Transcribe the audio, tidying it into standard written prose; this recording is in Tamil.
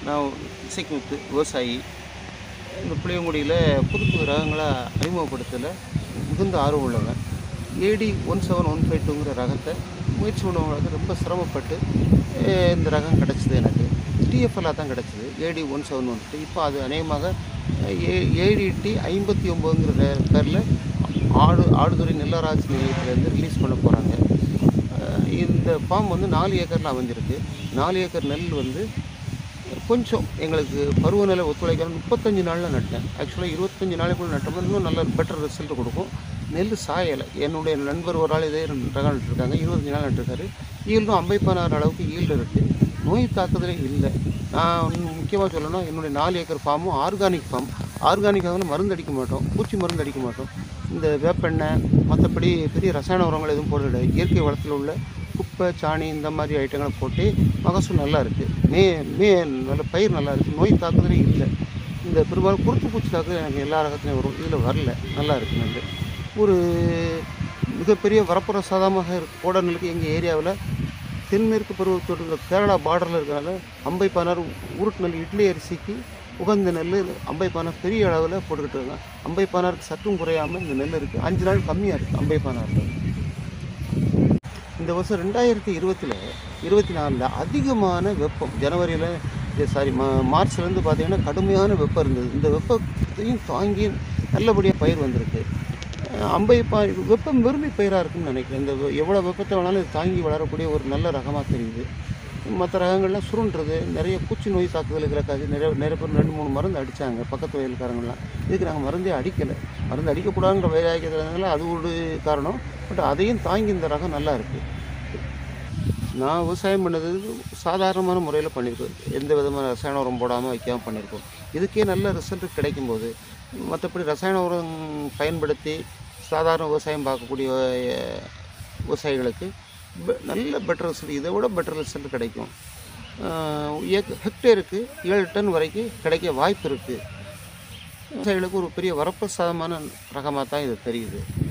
நான் இசைக்குமுத்து விவசாயி. இந்த புளியங்குடியில் புது புது ரகங்களை அறிமுகப்படுத்தல மிகுந்த ஆர்வம் உள்ளவன். ஏடி 17152ங்கிற ரகத்தை முயற்சி பண்ணுவங்களுக்கு ரொம்ப சிரமப்பட்டு இந்த ரகம் கிடச்சிது. எனக்கு டிஎஃப்எல்லாக தான் கிடச்சிது, ஏடி 171. இப்போ அது அநேகமாக ஏடிடி 59ங்கிற பேரில் ஆடுதுறை நெல்லராட்சி நிலையத்திலேருந்து ரிலீஸ் பண்ண போகிறாங்க. இந்த ஃபார்ம் வந்து 4 ஏக்கரில் அமைஞ்சிருக்கு. 4 ஏக்கர் நெல் வந்து கொஞ்சம் எங்களுக்கு பருவநிலை ஒத்துழைக்கணும். 35 நாளில் நட்டேன். ஆக்சுவலாக 25 நாளைக்குள்ளே நட்டோம்னா இன்னும் நல்ல பெட்டர் ரிசல்ட் கொடுக்கும். நெல் சாயலை. என்னுடைய நண்பர் ஒரு ஆள் இதே ரகம் நட்டுருக்காங்க, 25 நாள் நட்டுருக்காரு. ஈல்டும் 56 அளவுக்கு ஈல்டு இருக்குது. நோய் தாக்குதலே இல்லை. நான் முக்கியமாக சொல்லணும்னா என்னுடைய 4 ஏக்கர் ஃபார்மும் ஆர்கானிக் ஃபார்ம். ஆர்கானிக்காக மருந்து அடிக்க மாட்டோம், பூச்சி மருந்து அடிக்க மாட்டோம். இந்த வேப்பெண்ணெய் மற்றபடி பெரிய ரசாயன உரங்கள் எதுவும் போடுறது இயற்கை வளத்தில் உள்ள குப்பை சாணி இந்த மாதிரி ஐட்டங்களை போட்டு மகசூல் நல்லா இருக்குது. நல்ல பயிர் நல்லா இருக்குது. நோய் தாக்குதலே இல்லை. இந்த பெரும்பாலும் குருத்து பூச்சி தாக்குதல் எனக்கு எல்லா ரகத்துலையும் வரும், இதில் வரல. நல்லா இருக்குது நெல். ஒரு மிகப்பெரிய வரப்பிரசாதமாக கோட நெல்லுக்கு எங்கள் ஏரியாவில் தென்மேற்கு பருவத்தோடு கேரளா பார்டரில் இருக்கிறனால 56 உருட்டு நெல் இட்லி அரிசிக்கு உகந்த நெல் 56 பெரிய அளவில் போட்டுக்கிட்டு இருக்காங்க. 56க்கு சற்றும் குறையாமல் இந்த நெல் இருக்குது. 5 நாள் கம்மியாக இருக்குது 56. இந்த வருஷம் 2024 அதிகமான வெப்பம். ஜனவரியில் மார்ச்லேருந்து பார்த்திங்கன்னா கடுமையான வெப்பம் இருந்தது. இந்த வெப்பத்தையும் தாங்கி நல்லபடியாக பயிர் வந்திருக்கு. வெப்பம் விரும்பி பயிராக இருக்குன்னு நினைக்கிறேன். இந்த எவ்வளோ வெப்பத்தை வேணாலும் இது தாங்கி வளரக்கூடிய ஒரு நல்ல ரகமாக தெரியுது. மற்ற ரகங்கள்லாம் சுருண்டுறது, நிறைய பூச்சி நோய் தாக்குதலுக்காக நிறைய பேர் 2-3 மருந்து அடித்தாங்க பக்கத்து வயலுக்காரங்களாம். இதுக்கு நாங்கள் மருந்தே அடிக்கலை. மருந்து அடிக்கக்கூடாதுங்கிற வைராக்கியதுனால அது ஒரு காரணம். பட் அதையும் தாங்கி இந்த ரகம் நல்லா இருக்குது. நான் விவசாயம் பண்ணது சாதாரணமான முறையில் பண்ணியிருக்கோம். எந்த விதமான ரசாயன உரம் போடாமல் வைக்காமல் பண்ணியிருக்கோம். இதுக்கே நல்ல ரிசல்ட் கிடைக்கும்போது மற்றபடி ரசாயன உரம் பயன்படுத்தி சாதாரண விவசாயம் பார்க்கக்கூடிய விவசாயிகளுக்கு நல்ல பெட்டர் ரிசல்ட், இதை விட பெட்டர் ரிசல்ட் கிடைக்கும். ஹெக்டேருக்கு 7 டன் வரைக்கும் கிடைக்க வாய்ப்பு இருக்குது. விவசாயிகளுக்கு ஒரு பெரிய வரப்பிரசாதமான ரகமாக தான் இது தெரியுது.